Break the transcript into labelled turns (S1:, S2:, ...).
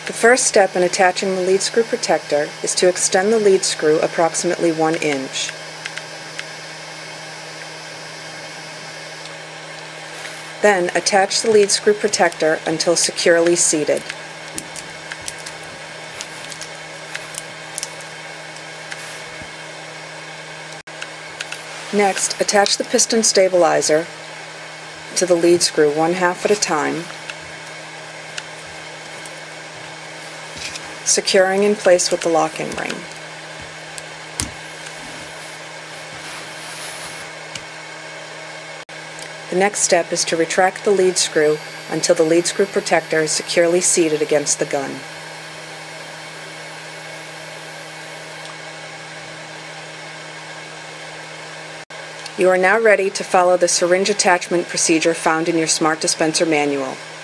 S1: The first step in attaching the lead screw protector is to extend the lead screw approximately 1 inch. Then attach the lead screw protector until securely seated. Next, attach the piston stabilizer to the lead screw 1/2 at a time, securing in place with the locking ring. The next step is to retract the lead screw until the lead screw protector is securely seated against the gun. You are now ready to follow the syringe attachment procedure found in your SmartDispenser manual.